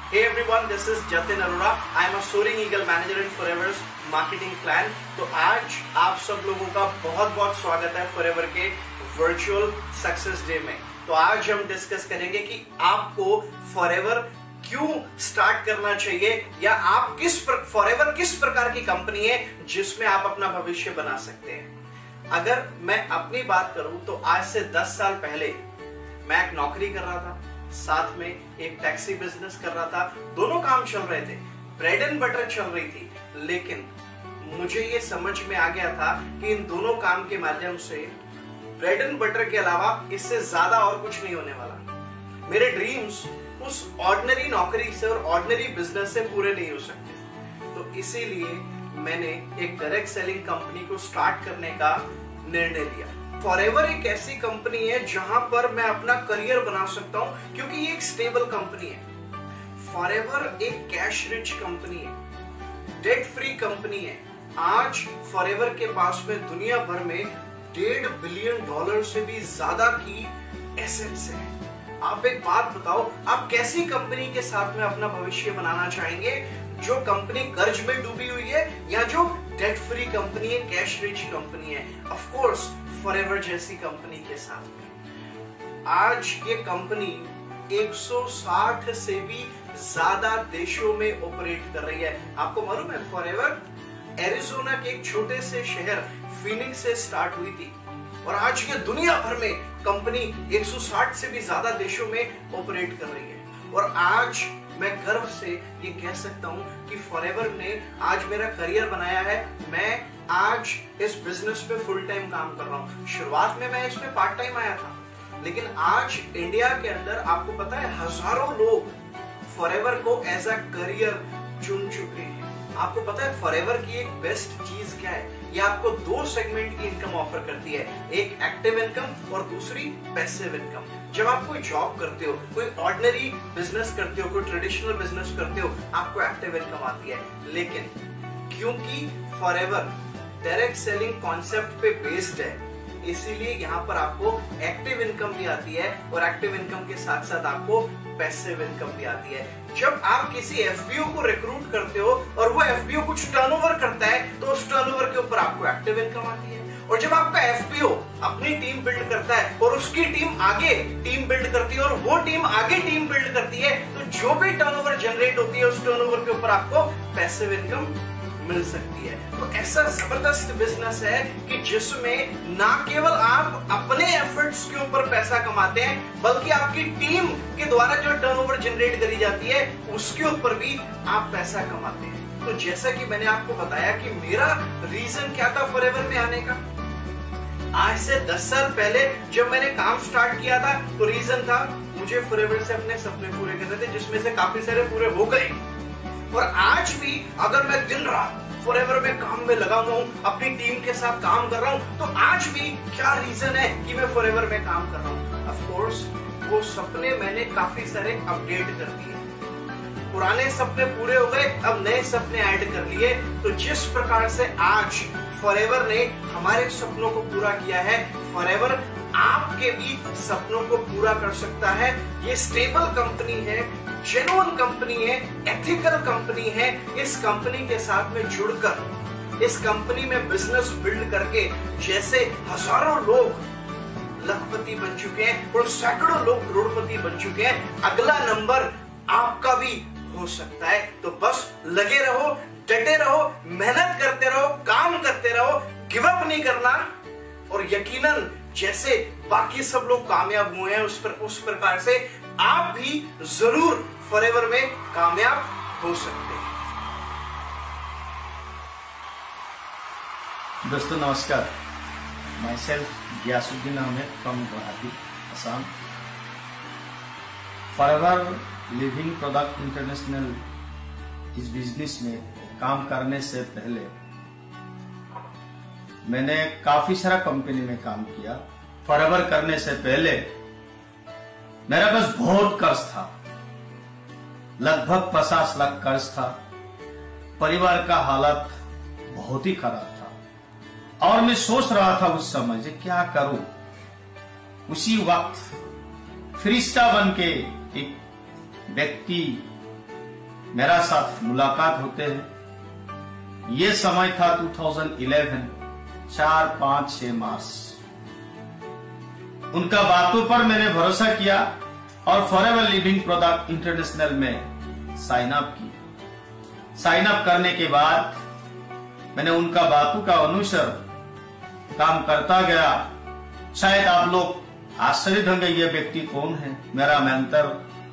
Hey everyone, this is Jatin Arora. I am a Soaring Eagle Manager in Forever's Marketing Plan. तो आज आप सब लोगों का बहुत बहुत स्वागत है Forever के वर्चुअल सक्सेस डे में। तो आज हम डिस्कस करेंगे कि आपको Forever क्यों स्टार्ट करना चाहिए या आप Forever किस प्रकार की कंपनी है जिसमें आप अपना भविष्य बना सकते हैं। अगर मैं अपनी बात करूं तो आज से 10 साल पहले मैं एक नौकरी कर रहा था, साथ में एक टैक्सी बिजनेस कर रहा था। दोनों काम चल रहे थे, ब्रेड एंड बटर चल रही थी, लेकिन मुझे ये समझ में आ गया था कि इन दोनों काम के माध्यम से ब्रेड एंड बटर के अलावा इससे ज्यादा और कुछ नहीं होने वाला। मेरे ड्रीम्स उस ऑर्डिनरी नौकरी से और ऑर्डिनरी बिजनेस से पूरे नहीं हो सकते। तो इसीलिए मैंने एक डायरेक्ट सेलिंग कंपनी को स्टार्ट करने का निर्णय लिया। फॉरएवर एक ऐसी कंपनी है जहां पर मैं अपना करियर बना सकता हूं, क्योंकि ये एक स्टेबल कंपनी है। फॉरएवर एक कैश रिच कंपनी है, डेट फ्री कंपनी है। आज फॉरएवर के पास में दुनिया भर में $1.5 बिलियन से भी ज्यादा की एसेट्स है। आप एक बात बताओ, आप कैसी कंपनी के साथ में अपना भविष्य बनाना चाहेंगे? जो कंपनी कर्ज में डूबी हुई है या जो डेट फ्री कंपनी है, कैश रिच कंपनी है? ऑफ कोर्स फॉरएवर जैसी कंपनी के साथ में। आज ये कंपनी 160 से भी ज्यादा देशों में ऑपरेट कर रही है। आपको मालूम है, फॉरएवर एरिज़ोना के एक छोटे से शहर फीनिक्स से स्टार्ट हुई थी और आज ये दुनिया भर में कंपनी 160 से भी ज्यादा देशों में ऑपरेट कर रही है। और आज मैं गर्व से ये कह सकता हूं कि फॉरएवर ने आज मेरा करियर बनाया है। मैं आज इस बिजनेस पे फुल टाइम काम कर रहा हूं। शुरुआत में मैं इसमें पार्ट टाइम आया था, लेकिन आज इंडिया के अंदर आपको पता है हजारों लोग फॉरएवर को एज अ करियर चुन चुके हैं। आपको पता है फॉरएवर की एक बेस्ट चीज क्या है? ये आपको 2 सेगमेंट की इनकम ऑफर करती है, एक एक्टिव इनकम और दूसरी पैसिव इनकम। जब आप कोई जॉब करते हो, कोई ऑर्डिनरी बिजनेस करते हो, कोई ट्रेडिशनल बिजनेस करते हो, आपको एक्टिव इनकम आती है। लेकिन क्योंकि फॉरएवर डायरेक्ट सेलिंग कॉन्सेप्ट पे बेस्ड है, इसीलिए यहाँ पर आपको एक्टिव इनकम भी आती है और एक्टिव इनकम के साथ साथ आपको पैसिव इनकम भी आती है। जब आप किसी एफपीओ को रिक्रूट करते हो और वो एफपीओ कुछ टर्नओवर करता है, तो उस टर्नओवर के ऊपर आपको एक्टिव इनकम आती है। और जब आपका एफपीओ अपनी टीम बिल्ड करता है और उसकी टीम आगे टीम बिल्ड करती है और वो टीम आगे टीम बिल्ड करती है, तो जो भी टर्नओवर जनरेट होती है उस टर्नओवर के ऊपर आपको पैसिव इनकम मिल सकती है। तो ऐसा जबरदस्त बिजनेस है कि जिसमें ना केवल आप अपने एफर्ट्स के ऊपर पैसा कमाते हैं, बल्कि आपकी टीम के द्वारा जो टर्नओवर जनरेट करी जाती है उसके ऊपर भी आप पैसा कमाते हैं। तो जैसा कि मैंने आपको बताया कि मेरा रीजन क्या था फॉरएवर में आने का। आज से 10 साल पहले जब मैंने काम स्टार्ट किया था तो रीजन था मुझे फॉरएवर से अपने सपने पूरे करने थे, जिसमें से काफी सारे पूरे हो गए। और आज भी अगर मैं दिन रात फॉरएवर में काम में लगा हुआ हूं, अपनी टीम के साथ काम कर रहा हूं, तो आज भी क्या रीजन है कि मैं फॉरएवर में काम कर रहा हूं? ऑफ कोर्स वो सपने मैंने काफी सारे अपडेट कर दिए। पुराने सपने पूरे हो गए, अब नए सपने ऐड कर लिए। तो जिस प्रकार से आज फॉरएवर ने हमारे सपनों को पूरा किया है, फॉरएवर आपके भी सपनों को पूरा कर सकता है। ये स्टेबल कंपनी है, जेन्युइन कंपनी है, एथिकल कंपनी है। इस कंपनी के साथ में जुड़कर इस कंपनी में बिजनेस बिल्ड करके जैसे हजारों लोग लखपति बन चुके हैं और सैकड़ों लोग करोड़पति बन चुके हैं, अगला नंबर आपका भी हो सकता है। तो बस लगे रहो, डटे रहो, मेहनत करते रहो, काम करते रहो, गिव अप नहीं करना। और यकीनन जैसे बाकी सब लोग कामयाब हुए हैं उस प्रकार से आप भी जरूर फॉरएवर में कामयाब हो सकते हैं। दोस्तों नमस्कार, myself Giasuddin Ahmed from Guwahati, Assam. Forever Living product international इस बिजनेस में काम करने से पहले मैंने काफी सारा कंपनी में काम किया। फॉरएवर करने से पहले मेरा पास बहुत कर्ज था, लगभग 50 लाख कर्ज था। परिवार का हालत बहुत ही खराब था और मैं सोच रहा था उस समय से क्या करूं। उसी वक्त फरिश्ता बन के एक व्यक्ति मेरा साथ मुलाकात होते हैं। ये समय था 2011, 4, 5, 6 मार्च। उनका बातों पर मैंने भरोसा किया और फॉरएवर लिविंग प्रोडक्ट इंटरनेशनल में साइन अप की। साइन अप करने के बाद मैंने उनका बातों का अनुसार काम करता गया। शायद आप लोग आश्चर्य होंगे ये व्यक्ति कौन है। मेरा मेंटर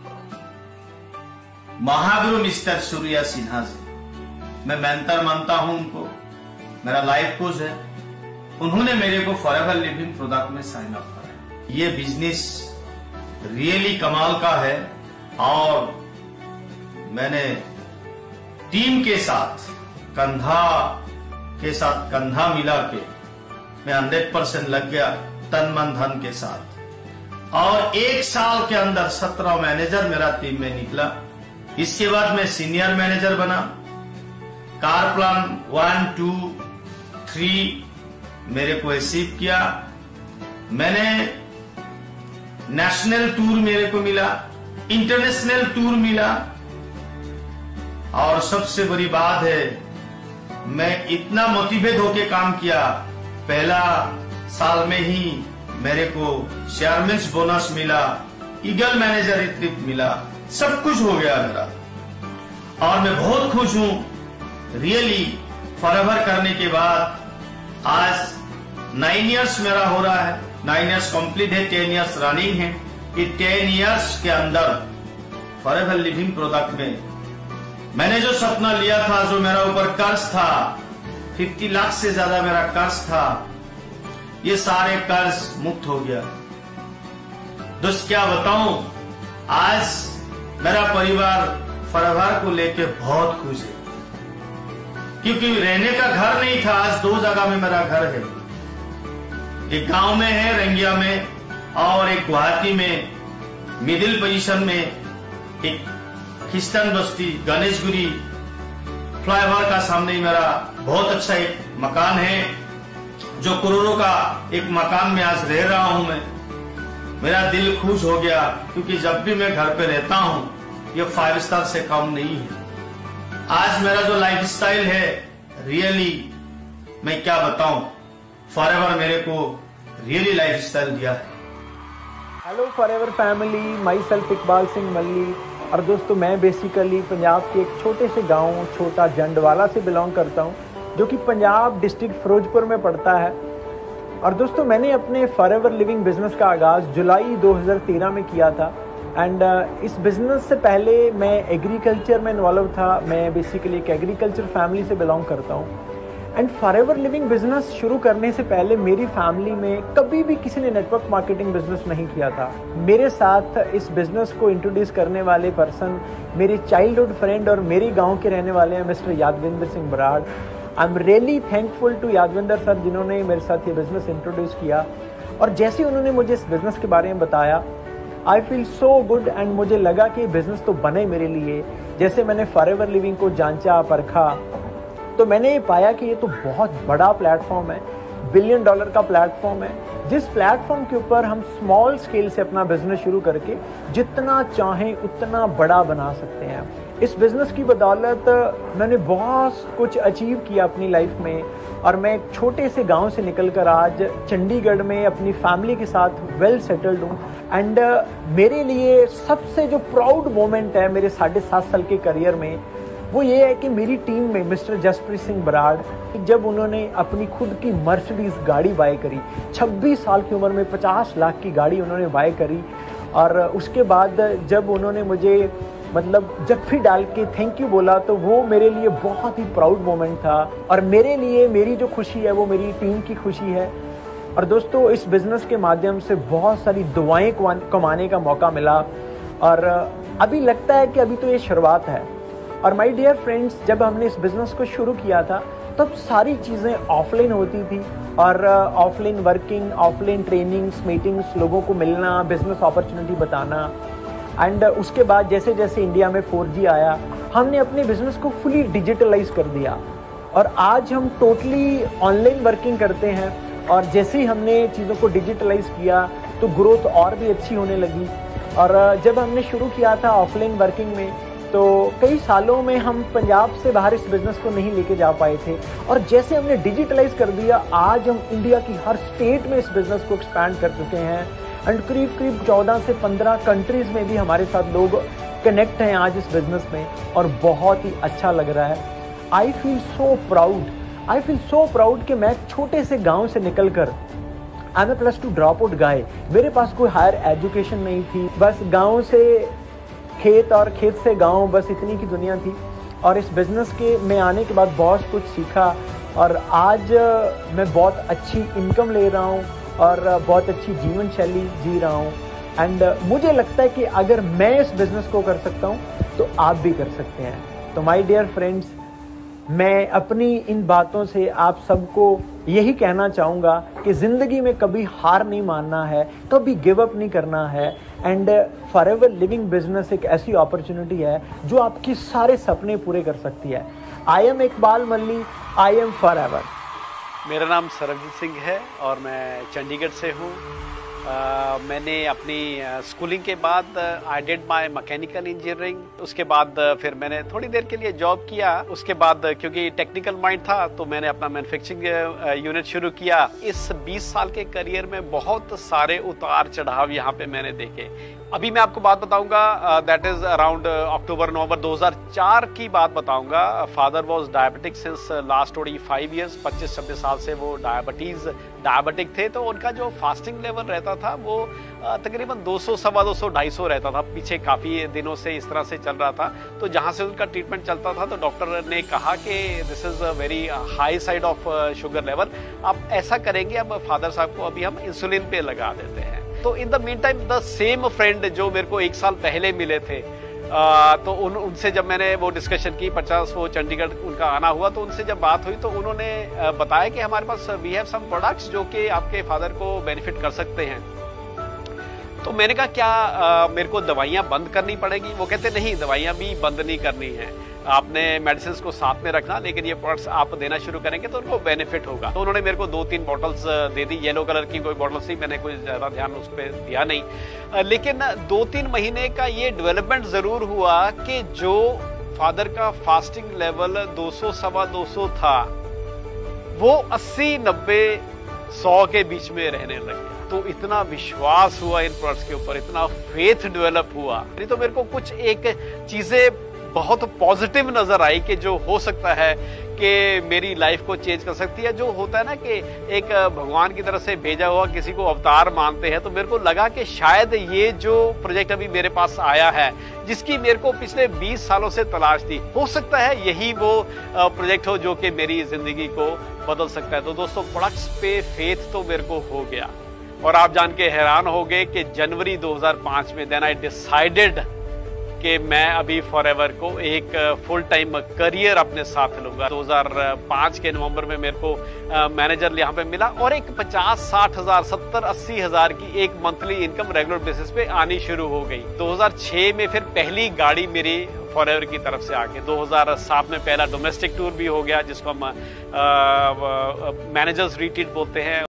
महागुरु मिस्टर सूर्या सिन्हा जी, मैं मेंटर मानता हूं उनको, मेरा लाइफ कोच है। उन्होंने मेरे को फॉरएवर लिविंग प्रोडक्ट में साइन अप कराया। ये बिजनेस रियली कमाल का है और मैंने टीम के साथ कंधा मिला के मैं 100% लग गया, तन मन धन के साथ। और 1 साल के अंदर 17 मैनेजर मेरा टीम में निकला। इसके बाद मैं सीनियर मैनेजर बना। कार प्लान 1, 2, 3 मेरे को अचीव किया। मैंने नेशनल टूर मेरे को मिला, इंटरनेशनल टूर मिला। और सबसे बड़ी बात है, मैं इतना मोटिवेट होके काम किया। पहला साल में ही मेरे को शेयरमैन्स बोनस मिला, ईगल मैनेजर रिट्रीट मिला, सब कुछ हो गया मेरा। और मैं बहुत खुश हूं रियली। फॉरएवर करने के बाद आज 9 इयर्स मेरा हो रहा है। 9 इयर्स कंप्लीट है, 10 इयर्स रनिंग है। ये 10 इयर्स के अंदर फॉरएवर लिविंग प्रोडक्ट में मैंने जो सपना लिया था, जो मेरा ऊपर कर्ज था, 50 लाख से ज्यादा मेरा कर्ज था, ये सारे कर्ज मुक्त हो गया। दोस्त क्या बताऊं, आज मेरा परिवार फॉरएवर को लेके बहुत खुश है। क्योंकि रहने का घर नहीं था, आज 2 जगह में मेरा घर है। एक गांव में है रंगिया में और एक गुवाहाटी में मिडिल पोजीशन में एक क्रिश्चियन बस्ती गणेशगुरी फ्लाईओवर का सामने मेरा बहुत अच्छा एक मकान है, जो करोड़ों का एक मकान में आज रह रहा हूं मैं। मेरा दिल खुश हो गया क्योंकि जब भी मैं घर पे रहता हूं ये 5 स्टार से कम नहीं है। आज मेरा जो लाइफस्टाइल है रियली मैं क्या बताऊं, फॉरएवर मेरे को रियली लाइफस्टाइल दिया है। Hello Forever family, myself Iqbal Singh Malli. और दोस्तों मैं बेसिकली पंजाब के एक छोटे से गांव छोटा जंडवाला से बिलोंग करता हूं, जो कि पंजाब डिस्ट्रिक्ट फिरोजपुर में पड़ता है। और दोस्तों मैंने अपने फॉरएवर लिविंग बिजनेस का आगाज़ जुलाई 2013 में किया था। एंड इस बिज़नेस से पहले मैं एग्रीकल्चर में इन्वॉल्व था। मैं बेसिकली एक एग्रीकल्चर फैमिली से बिलोंग करता हूँ। एंड फॉरएवर लिविंग बिजनेस शुरू करने से पहले मेरी फैमिली में कभी भी किसी ने नेटवर्क मार्केटिंग बिजनेस नहीं किया था। मेरे साथ इस बिजनेस को इंट्रोड्यूस करने वाले पर्सन मेरे चाइल्डहुड फ्रेंड और मेरे गांव के रहने वाले हैं mister Yadvinder Singh Brar. I am really thankful to Yadvinder sir, जिन्होंने मेरे साथ ये बिजनेस इंट्रोड्यूस किया। और जैसे उन्होंने मुझे इस बिजनेस के बारे में बताया, I feel so good and मुझे लगा कि बिजनेस तो बने मेरे लिए। जैसे मैंने फॉरएवर लिविंग को जांचा परखा तो मैंने ये पाया कि ये तो बहुत बड़ा प्लेटफॉर्म है, $1 बिलियन का प्लेटफॉर्म है, जिस प्लेटफॉर्म के ऊपर हम स्मॉल स्केल से अपना बिजनेस शुरू करके जितना चाहें उतना बड़ा बना सकते हैं। इस बिजनेस की बदौलत मैंने बहुत कुछ अचीव किया अपनी लाइफ में। और मैं एक छोटे से गांव से निकलकर आज चंडीगढ़ में अपनी फैमिली के साथ वेल सेटल्ड हूँ। एंड मेरे लिए सबसे जो प्राउड मोमेंट है मेरे 7.5 साल के करियर में, वो ये है कि मेरी टीम में मिस्टर जसप्रीत सिंह बराड़, जब उन्होंने अपनी खुद की मर्सिडीज गाड़ी बाय करी, 26 साल की उम्र में 50 लाख की गाड़ी उन्होंने बाय करी। और उसके बाद जब उन्होंने मुझे जफ्फी डाल के थैंक यू बोला, तो वो मेरे लिए बहुत ही प्राउड मोमेंट था। और मेरे लिए मेरी जो खुशी है वो मेरी टीम की खुशी है। और दोस्तों इस बिज़नेस के माध्यम से बहुत सारी दुआएं कमाने का मौका मिला। और अभी लगता है कि अभी तो ये शुरुआत है। और माय डियर फ्रेंड्स, जब हमने इस बिज़नेस को शुरू किया था तब सारी चीज़ें ऑफलाइन होती थी। और offline working, offline trainings, meetings, लोगों को मिलना, बिजनेस अपॉर्चुनिटी बताना। एंड उसके बाद जैसे जैसे इंडिया में 4G आया, हमने अपने बिजनेस को फुली डिजिटलाइज कर दिया। और आज हम टोटली ऑनलाइन वर्किंग करते हैं। और जैसे ही हमने चीज़ों को डिजिटलाइज किया तो ग्रोथ और भी अच्छी होने लगी। और जब हमने शुरू किया था ऑफलाइन वर्किंग में, तो कई सालों में हम पंजाब से बाहर इस बिज़नेस को नहीं लेके जा पाए थे, और जैसे हमने डिजिटलाइज कर दिया, आज हम इंडिया की हर स्टेट में इस बिज़नेस को एक्सपैंड कर चुके हैं। एंड करीब 14 से 15 कंट्रीज़ में भी हमारे साथ लोग कनेक्ट हैं आज इस बिज़नेस में, और बहुत ही अच्छा लग रहा है। आई फील सो प्राउड कि मैं एक छोटे से गाँव से निकल कर, I am a +2 drop out guy, मेरे पास कोई हायर एजुकेशन नहीं थी, बस गाँव से खेत और खेत से गांव, बस इतनी की दुनिया थी। और इस बिज़नेस के में आने के बाद बहुत कुछ सीखा, और आज मैं बहुत अच्छी इनकम ले रहा हूं और बहुत अच्छी जीवन शैली जी रहा हूं। एंड मुझे लगता है कि अगर मैं इस बिज़नेस को कर सकता हूं तो आप भी कर सकते हैं। तो माय डियर फ्रेंड्स, मैं अपनी इन बातों से आप सबको यही कहना चाहूँगा कि ज़िंदगी में कभी हार नहीं मानना है, कभी गिव अप नहीं करना है। एंड फॉरएवर लिविंग बिजनेस एक ऐसी अपॉर्चुनिटी है जो आपके सारे सपने पूरे कर सकती है। I am Iqbal Malli, I am Forever. मेरा नाम सरबजीत सिंह है और मैं चंडीगढ़ से हूँ। मैंने अपनी स्कूलिंग के बाद I did my mechanical engineering, उसके बाद फिर मैंने थोड़ी देर के लिए जॉब किया। उसके बाद क्योंकि टेक्निकल माइंड था तो मैंने अपना मैन्युफैक्चरिंग यूनिट शुरू किया। इस 20 साल के करियर में बहुत सारे उतार चढ़ाव यहाँ पे मैंने देखे। अभी मैं आपको बात बताऊंगा, दैट इज अराउंड अक्टूबर-नवंबर 2004 की बात बताऊंगा। Father was diabetic since last 25 years, 25-26 साल से वो डायबिटिक थे। तो उनका जो फास्टिंग लेवल रहता था वो तकरीबन 200, 250, 250 रहता था। पीछे काफ़ी दिनों से इस तरह से चल रहा था। तो जहाँ से उनका ट्रीटमेंट चलता था तो डॉक्टर ने कहा कि this is a very high side of sugar level, आप ऐसा करेंगे, अब फादर साहब को अभी हम इंसुलिन पे लगा देते हैं। तो in the meantime the same friend जो मेरे को 1 साल पहले मिले थे, तो उनसे जब मैंने वो डिस्कशन की, 50 वो चंडीगढ़ उनका आना हुआ, तो उनसे जब बात हुई तो उन्होंने बताया कि हमारे पास वी हैव सम प्रोडक्ट्स जो कि आपके फादर को बेनिफिट कर सकते हैं। तो मैंने कहा क्या मेरे को दवाइयाँ बंद करनी पड़ेगी? वो कहते नहीं, दवाइयाँ भी बंद नहीं करनी है, आपने मेडिसिन को साथ में रखना, लेकिन ये प्रोडक्ट्स आप देना शुरू करेंगे तो उनको बेनिफिट होगा। तो उन्होंने मेरे को 2-3 बॉटल्स दे दी। येलो कलर की कोई बॉटल्स थी, मैंने कोई ज़्यादा ध्यान उस पर दिया नहीं। लेकिन 2-3 महीने का ये डेवलपमेंट ज़रूर हुआ कि जो फादर का फास्टिंग लेवल 200, 250 था, वो 80, 90, 100 के बीच में रहने लगे। तो इतना विश्वास हुआ इन प्रोडक्ट्स के ऊपर, इतना फेथ डेवलप हुआ। नहीं तो मेरे को कुछ एक चीज़ें बहुत पॉजिटिव नजर आई कि जो हो सकता है कि मेरी लाइफ को चेंज कर सकती है। जो होता है ना कि एक भगवान की तरफ से भेजा हुआ किसी को अवतार मानते हैं, तो मेरे को लगा कि शायद ये जो प्रोजेक्ट अभी मेरे पास आया है, जिसकी मेरे को पिछले 20 सालों से तलाश थी, हो सकता है यही वो प्रोजेक्ट हो जो कि मेरी जिंदगी को बदल सकता है। तो दोस्तों, प्रोडक्ट्स पे फेथ तो मेरे को हो गया, और आप जान के हैरान हो गए कि जनवरी 2005 में देन आई डिसाइडेड कि मैं अभी फॉरएवर को एक फुल टाइम करियर अपने साथ लूंगा। 2005 के नवंबर में मेरे को मैनेजर यहाँ पे मिला, और एक 50-60 हज़ार, 70-80 हज़ार की एक मंथली इनकम रेगुलर बेसिस पे आनी शुरू हो गई। 2006 में फिर पहली गाड़ी मेरी फॉरएवर की तरफ से आ गई। 2007 में पहला डोमेस्टिक टूर भी हो गया, जिसको हम मैनेजर्स रिट्रीट बोलते हैं।